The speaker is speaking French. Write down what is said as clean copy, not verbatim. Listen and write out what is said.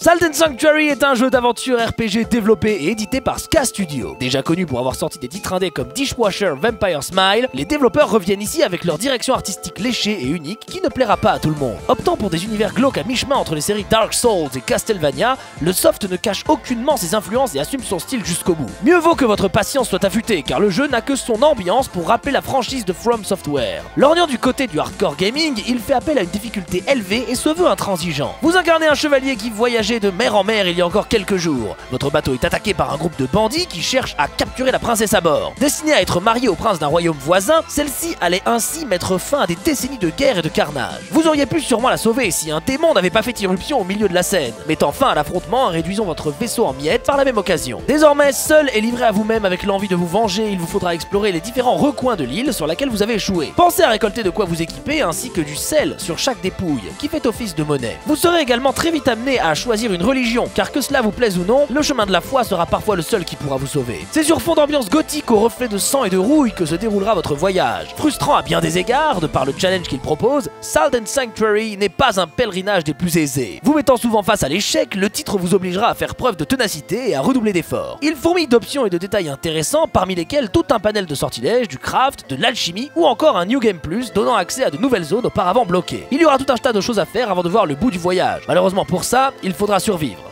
Salt & Sanctuary est un jeu d'aventure RPG développé et édité par Ska Studio. Déjà connu pour avoir sorti des titres indés comme Dishwasher Vampire Smile, les développeurs reviennent ici avec leur direction artistique léchée et unique qui ne plaira pas à tout le monde. Optant pour des univers glauques à mi-chemin entre les séries Dark Souls et Castlevania, le soft ne cache aucunement ses influences et assume son style jusqu'au bout. Mieux vaut que votre patience soit affûtée car le jeu n'a que son ambiance pour rappeler la franchise de From Software. Lorgnant du côté du hardcore gaming, il fait appel à une difficulté élevée et se veut intransigeant. Vous incarnez un chevalier qui voyageait de mer en mer il y a encore quelques jours. Votre bateau est attaqué par un groupe de bandits qui cherchent à capturer la princesse à bord. Destinée à être mariée au prince d'un royaume voisin, celle-ci allait ainsi mettre fin à des décennies de guerre et de carnage. Vous auriez pu sûrement la sauver si un démon n'avait pas fait irruption au milieu de la scène, mettant fin à l'affrontement et réduisant votre vaisseau en miettes par la même occasion. Désormais, seul et livré à vous-même avec l'envie de vous venger, il vous faudra explorer les différents recoins de l'île sur laquelle vous avez échoué. Pensez à récolter de quoi vous équiper ainsi que du sel sur chaque dépouille, qui fait office de monnaie. Vous serez également très vite amené à choisir une religion, car que cela vous plaise ou non, le chemin de la foi sera parfois le seul qui pourra vous sauver. C'est sur fond d'ambiance gothique au reflet de sang et de rouille que se déroulera votre voyage. Frustrant à bien des égards, de par le challenge qu'il propose, Salt & Sanctuary n'est pas un pèlerinage des plus aisés. Vous mettant souvent face à l'échec, le titre vous obligera à faire preuve de ténacité et à redoubler d'efforts. Il fourmille d'options et de détails intéressants, parmi lesquels tout un panel de sortilèges, du craft, de l'alchimie ou encore un New Game Plus donnant accès à de nouvelles zones auparavant bloquées. Il y aura tout un tas de choses à faire avant de voir le bout du voyage. Malheureusement pour ça, il faudra survivre.